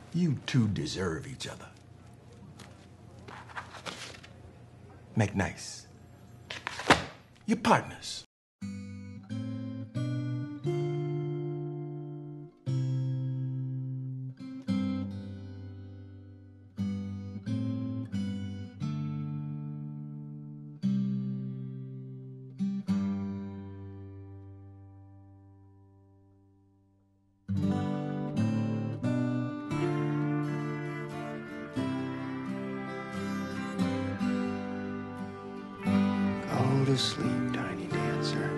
You two deserve each other. Make nice. You're partners. Go to sleep, tiny dancer.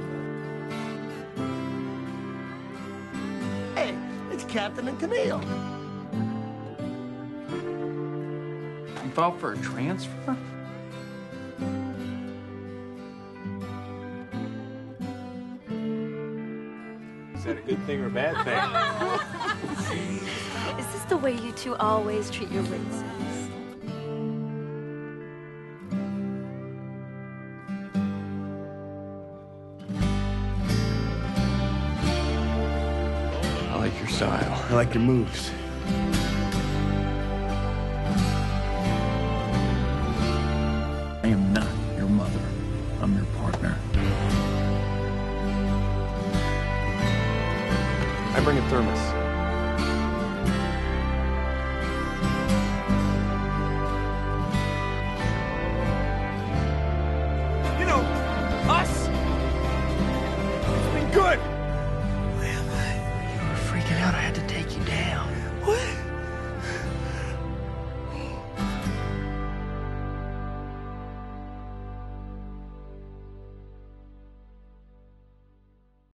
Hey, it's Captain and Camille. You filed for a transfer? Is that a good thing or a bad thing? Is this the way you two always treat your witnesses? I like your style. I like your moves. I am not your mother. I'm your partner. I bring a thermos. You know, us, it's been good.